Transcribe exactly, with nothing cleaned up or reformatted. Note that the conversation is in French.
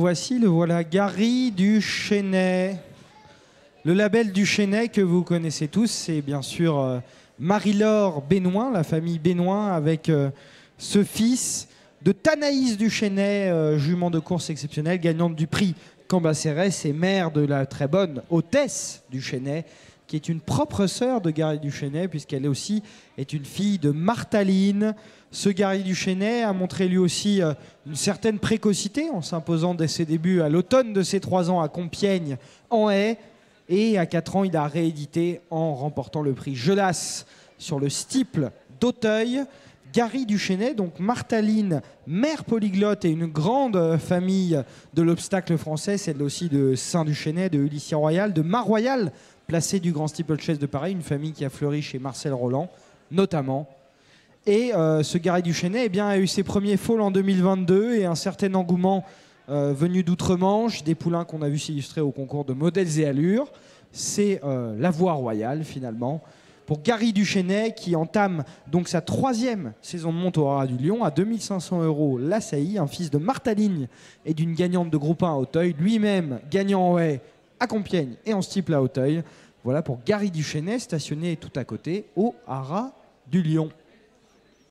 Voici, le voilà, Gary du Chesnay. Le label du Chesnay que vous connaissez tous, c'est bien sûr euh, Marie-Laure Bénoin, la famille Bénoin, avec euh, ce fils de Thanaïs du Chesnay, euh, jument de course exceptionnelle, gagnante du prix Cambacérès et mère de la très bonne hôtesse du Chesnay, qui est une propre sœur de Gary du Chesnay, puisqu'elle aussi est une fille de Martaline. Ce Gary du Chesnay a montré lui aussi euh, une certaine précocité en s'imposant dès ses débuts à l'automne de ses trois ans à Compiègne en haie. Et à quatre ans, il a réédité en remportant le prix Gelas sur le steeple d'Auteuil. Gary du Chesnay, donc Martaline, mère polyglotte et une grande famille de l'obstacle français, celle aussi de Saint-du-Chesnay, de Ulyssien Royal, de Mar-Royal, placé du grand steeplechase de Paris, une famille qui a fleuri chez Marcel Roland, notamment. Et euh, ce Gary du Chesnay eh bien, a eu ses premiers foals en deux mille vingt-deux et un certain engouement euh, venu d'outre-Manche, des poulains qu'on a vu s'illustrer au concours de modèles et allures. C'est euh, la voie royale, finalement, pour Gary du Chesnay, qui entame donc sa troisième saison de monte au Haras du Lion à deux mille cinq cents euros l'assailli, un fils de Martaline et d'une gagnante de groupe un à Auteuil, lui-même gagnant en haie à Compiègne et en steeple à Auteuil. Voilà pour Gary du Chesnay, stationné tout à côté au Haras du Lion.